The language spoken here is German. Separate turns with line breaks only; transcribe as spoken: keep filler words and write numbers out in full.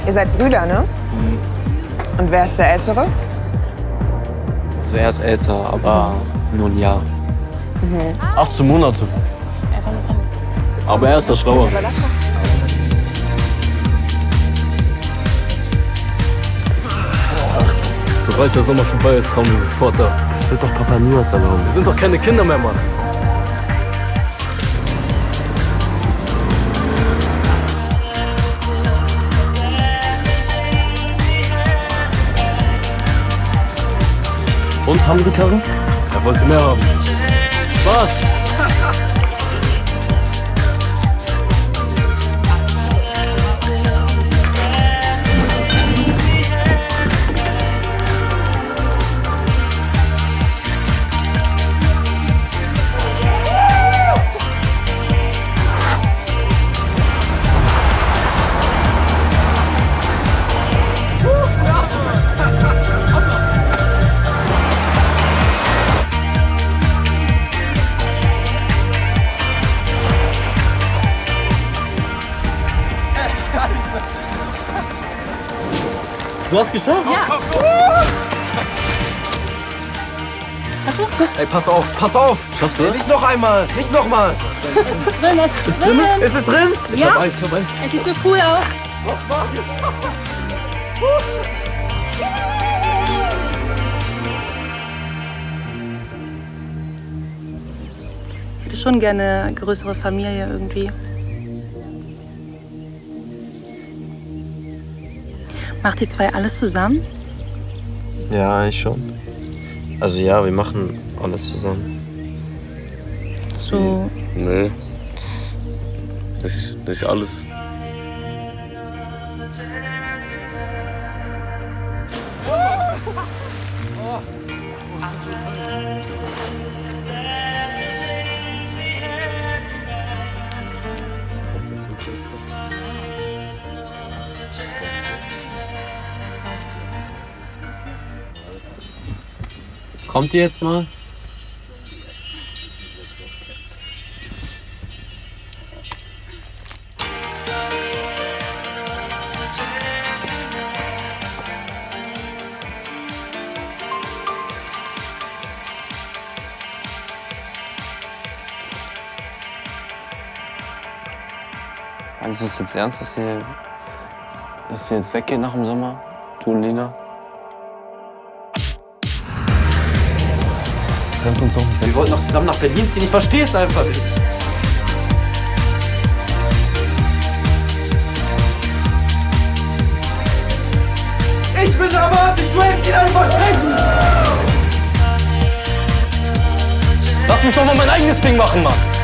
Ihr seid Brüder, ne?
Mhm.
Und wer ist der Ältere?
Also er ist älter, aber nur ein Jahr.
Mhm.
achtzehn Monate. Aber er ist der Schlauere. Sobald der Sommer vorbei ist, hauen wir sofort ab.
Das wird doch Papa niemals erlauben.
Wir sind doch keine Kinder mehr, Mann.
Und, haben wir die Karre?
Er wollte mehr haben. Spaß!
Du hast geschafft?
Ja.
Ey, pass auf, pass auf!
Schaffst du das?
Nicht noch einmal, nicht noch mal!
Drin, es ist drin.
Ist es drin?
Ich
Ja.
hab Eis, ich hab Eis.
Es sieht so cool aus. Ich hätte schon gerne eine größere Familie irgendwie. Macht ihr zwei alles zusammen?
Ja, ich schon. Also ja, wir machen alles zusammen.
So.
Nee. Nicht, nicht alles.
Kommt ihr jetzt mal? Meinst du es jetzt ernst, dass ihr, dass ihr jetzt weggeht nach dem Sommer? Du und Lina?
Das rennt uns auch nicht weg.
Wir wollten doch zusammen nach Berlin ziehen. Ich verstehe es einfach nicht. Ich bin dramatisch. Du hältst ihn an Versprechen.
Lass mich doch mal mein eigenes Ding machen, Mann!